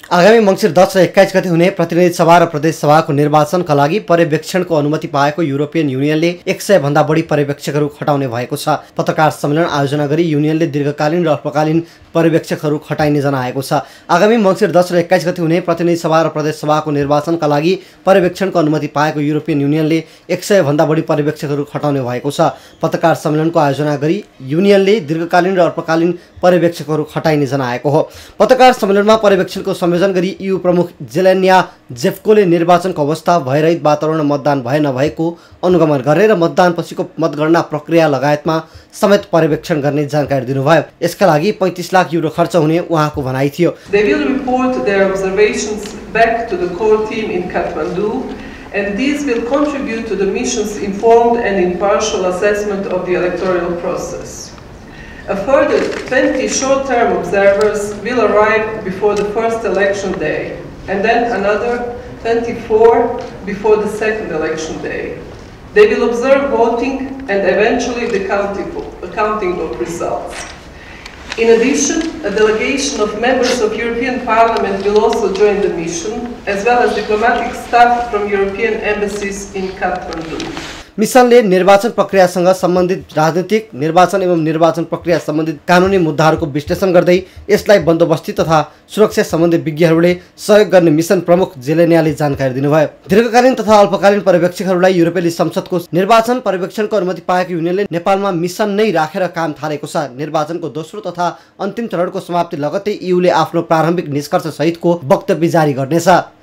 आगामी मङ्सिर 10 र 21 गते हुने प्रतिनिधि सभा र प्रदेश सभाको निर्वाचनका लागि पर्यवेक्षणको अनुमति पाएको युरोपियन युनियनले 100 भन्दा बढी पर्यवेक्षकहरू खटाउने भएको छ। पत्रकार सम्मेलन आयोजना गरी युनियनले दीर्घकालीन र अल्पकालीन पर्यवेक्षकहरू खटाइने जनाएको छ। आगामी मङ्सिर 10 र 21 गते हुने प्रतिनिधि सभा र प्रदेश सभाको निर्वाचनका लागि पर्यवेक्षणको अनुमति पाएको युरोपियन युनियनले 100 भन्दा बढी पर्यवेक्षकहरू खटाउने भएको छ। पत्रकार सम्मेलनको आयोजना गरी युनियनले दीर्घकालीन र अल्पकालीन पर्यवेक्षकहरू खटाइने जनाएको हो। पत्रकार सम्मेलनमा पर्यवेक्षणको संयोजन गरी EU प्रमुख जेलेन्या जेफ्कोले निर्वाचनको अवस्था, भयरहित वातावरण, मतदान भए नभएको अनुगमन गर्ने र मतदानपछिको मतगणना प्रक्रिया लगायतमा समेत पर्यवेक्षण गर्ने जानकारी दिनुभयो। यसका लागि 35 लाख युरो खर्च हुने उहाँको भनाइ थियो। They will report their observations back to the core team in Kathmandu, and these will contribute to the mission's informed and impartial assessment of the electoral process. A further 20 short-term observers will arrive before the first election day, and then another 24 before the second election day. They will observe voting and eventually the counting of results. In addition, a delegation of members of European Parliament will also join the mission, as well as diplomatic staff from European embassies in Kathmandu. मिसनले निर्वाचन प्रक्रियासँग सम्बन्धित राजनीतिक, निर्वाचन एवं निर्वाचन प्रक्रिया सम्बन्धित कानुनी मुद्दाहरूको विश्लेषण गर्दै यसलाई बन्दोबस्ती तथा सुरक्षा सम्बन्धी विज्ञहरूले सहयोग गर्ने मिसन प्रमुख जेलेन्याले जानकारी दिनुभयो। दीर्घकालीन तथा अल्पकालीन पर्यवेक्षकहरूलाई युरोपेली संसदको निर्वाचन पर्यवेक्षणको अनुमति पाएको युनियनले नेपालमा मिसन नै राखेर काम थालेको छ। निर्वाचनको दोस्रो तथा अन्तिम चरणको समाप्ति लगत्तै EUले आफ्नो प्रारम्भिक निष्कर्ष सहितको वक्तव्य जारी गर्नेछ।